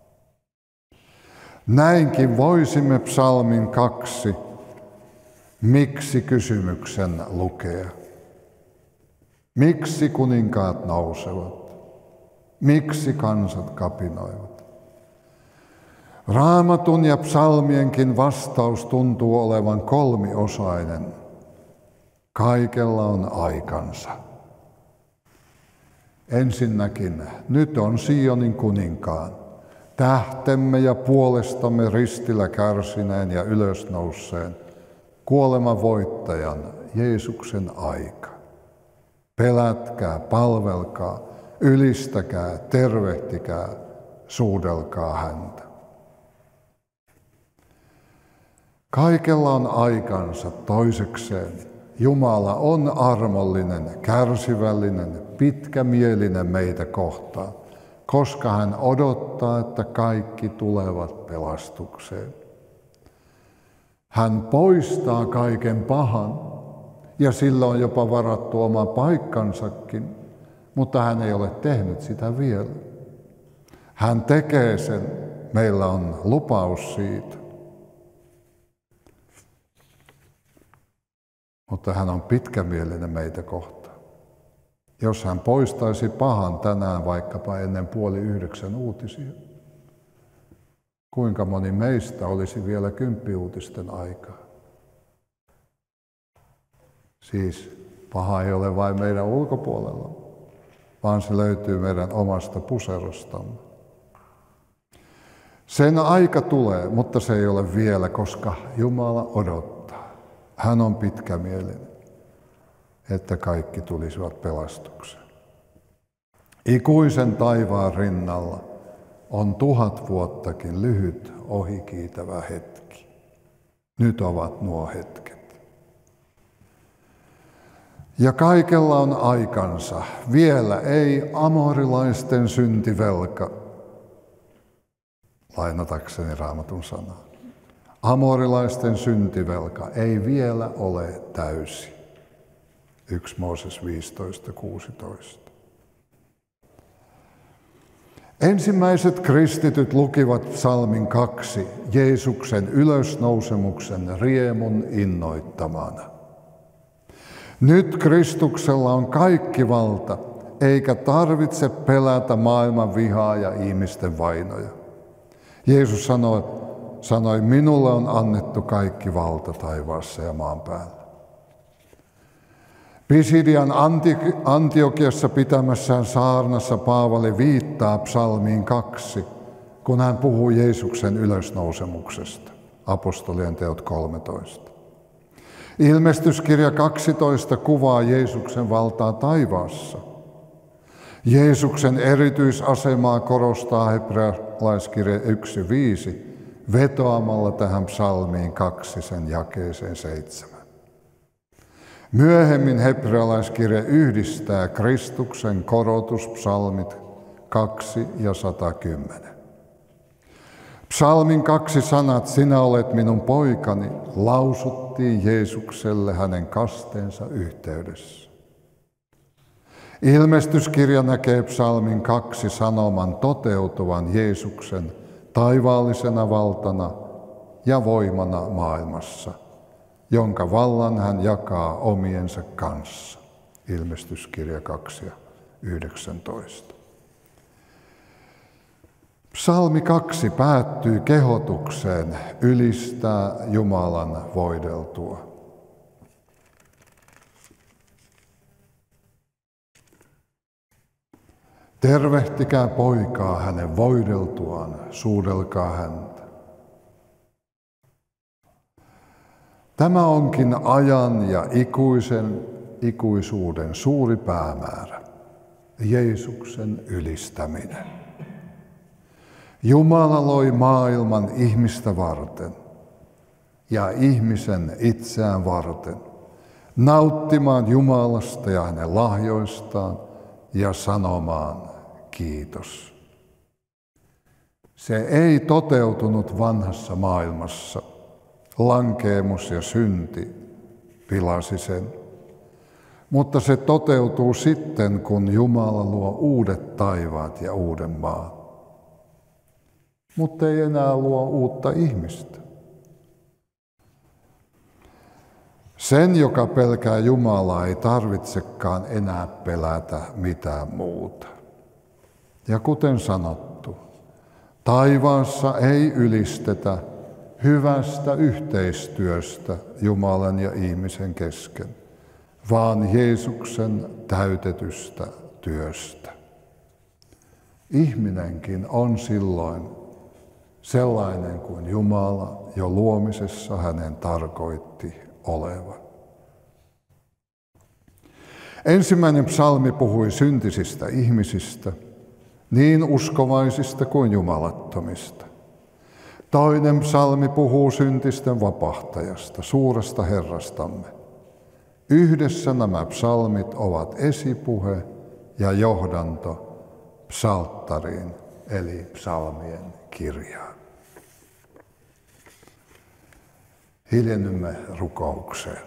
Näinkin voisimme psalmin 2 miksi kysymyksen lukea. Miksi kuninkaat nousevat? Miksi kansat kapinoivat? Raamatun ja psalmienkin vastaus tuntuu olevan kolmiosainen. Kaikella on aikansa. Ensinnäkin, nyt on Sionin kuninkaan, tähtemme ja puolestamme ristillä kärsineen ja ylösnouseen, kuoleman voittajan Jeesuksen aika. Pelätkää, palvelkaa, ylistäkää, tervehtikää, suudelkaa häntä. Kaikella on aikansa toisekseen. Jumala on armollinen, kärsivällinen, pitkämielinen meitä kohtaan, koska hän odottaa, että kaikki tulevat pelastukseen. Hän poistaa kaiken pahan ja sillä on jopa varattu oma paikkansakin, mutta hän ei ole tehnyt sitä vielä. Hän tekee sen, meillä on lupaus siitä. Mutta hän on pitkämielinen meitä kohtaan. Jos hän poistaisi pahan tänään vaikkapa ennen 8:30 uutisia, kuinka moni meistä olisi vielä 10 uutisten aikaa? Siis paha ei ole vain meidän ulkopuolella, vaan se löytyy meidän omasta puserostamme. Sen aika tulee, mutta se ei ole vielä, koska Jumala odottaa. Hän on pitkämielinen, että kaikki tulisivat pelastukseen. Ikuisen taivaan rinnalla on 1000 vuottakin lyhyt ohikiitävä hetki. Nyt ovat nuo hetket. Ja kaikella on aikansa. Vielä ei amorilaisten syntivelka, lainatakseni Raamatun sanaa. Amorilaisten syntivelka ei vielä ole täysi. 1 Mooses 15:16. Ensimmäiset kristityt lukivat psalmin 2 Jeesuksen ylösnousemuksen riemun innoittamana. Nyt Kristuksella on kaikki valta, eikä tarvitse pelätä maailman vihaa ja ihmisten vainoja. Jeesus sanoi, minulle on annettu kaikki valta taivaassa ja maan päällä. Pisidian Antiokiassa pitämässään saarnassa Paavali viittaa psalmiin 2, kun hän puhuu Jeesuksen ylösnousemuksesta. Apostolien teot 13. Ilmestyskirja 12 kuvaa Jeesuksen valtaa taivaassa. Jeesuksen erityisasemaa korostaa hebrealaiskirja 1:5 vetoamalla tähän psalmiin 2 sen jakeeseen 7. Myöhemmin hebrealaiskirja yhdistää Kristuksen korotuspsalmit 2 ja 110. Psalmin 2 sanat, sinä olet minun poikani, lausuttiin Jeesukselle hänen kasteensa yhteydessä. Ilmestyskirja näkee psalmin 2 sanoman toteutuvan Jeesuksen taivaallisena valtana ja voimana maailmassa, jonka vallan hän jakaa omiensa kanssa. Ilmestyskirja 2:19. Psalmi 2 päättyy kehotukseen ylistää Jumalan voideltua. Tervehtikää poikaa hänen voideltuaan, suudelkaa häntä. Tämä onkin ajan ja ikuisuuden suuri päämäärä, Jeesuksen ylistäminen. Jumala loi maailman ihmistä varten ja ihmisen itseään varten, nauttimaan Jumalasta ja hänen lahjoistaan ja sanomaan kiitos. Se ei toteutunut vanhassa maailmassa. Lankeemus ja synti pilasi sen. Mutta se toteutuu sitten, kun Jumala luo uudet taivaat ja uuden maan. Mutta ei enää luo uutta ihmistä. Sen, joka pelkää Jumalaa, ei tarvitsekaan enää pelätä mitään muuta. Ja kuten sanottu, taivaassa ei ylistetä hyvästä yhteistyöstä Jumalan ja ihmisen kesken, vaan Jeesuksen täytetystä työstä. Ihminenkin on silloin sellainen kuin Jumala jo luomisessa hänen tarkoitti olevan. Ensimmäinen psalmi puhui syntisistä ihmisistä, niin uskovaisista kuin jumalattomista. Toinen psalmi puhuu syntisten vapahtajasta, suuresta Herrastamme. Yhdessä nämä psalmit ovat esipuhe ja johdanto psalttariin, eli psalmien kirjaan. Hiljennymme rukoukseen.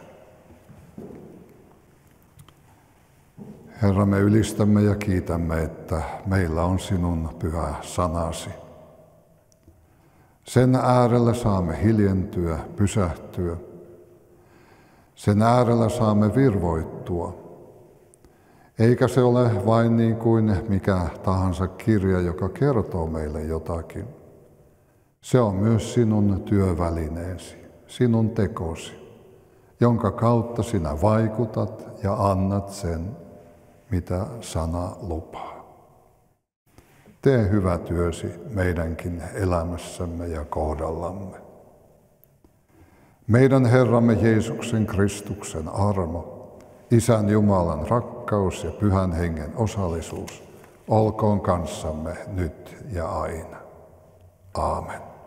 Herra, me ylistämme ja kiitämme, että meillä on sinun pyhä sanasi. Sen äärellä saamme hiljentyä, pysähtyä. Sen äärellä saamme virvoittua. Eikä se ole vain niin kuin mikä tahansa kirja, joka kertoo meille jotakin. Se on myös sinun työvälineesi, sinun tekosi, jonka kautta sinä vaikutat ja annat sen, mitä sana lupaa. Tee hyvä työsi meidänkin elämässämme ja kohdallamme. Meidän Herramme Jeesuksen Kristuksen armo, Isän Jumalan rakkaus ja Pyhän Hengen osallisuus olkoon kanssamme nyt ja aina. Aamen.